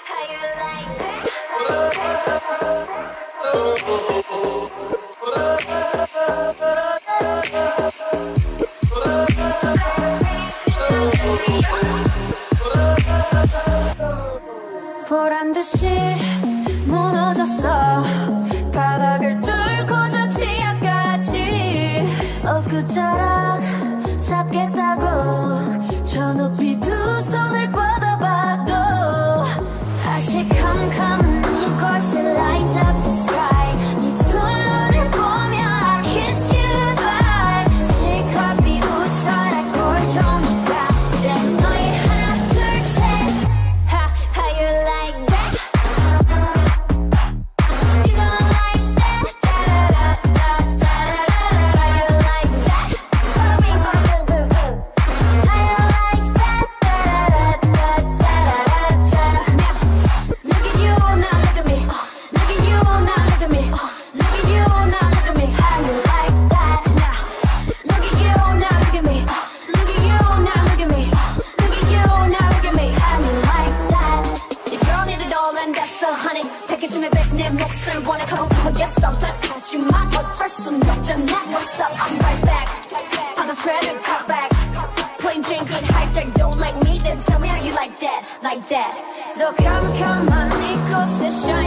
보란 듯이 무너졌어. 바닥을 뚫고 저 지하까지 엊그저랑 잡겠다고 저 높이 두 손을 뻗어봐도 다시 캄캄한 이곳에 light up the sky. 네 두 눈을 보며 I kiss you bye. 실컷 비웃어라 꼴종이가 이제 너희 하나 둘 셋. How you like that? You gonna like that? Da-da-da-da-da-da-da. How you like that? How you like that? Da-da-da-da-da-da-da. Look at you, now look at me. Look at you, now look at me. Look at you, now look at me. How you like that? Now look at you, now look at me. Look at you, now look at me. Look at you, now look at me. How you like that? If you don't need it all, then that's a honey. 패키지 중에 내 몫을 원해. Come on, come on, yes, I'm back. 하지만 어쩔 순 없잖아. What's up? I'm right back. 방금 sweater cut back. Plain Jane get hijacked. Don't like me, then tell me how you like that, like that. 더 캄캄한 이곳에 shine.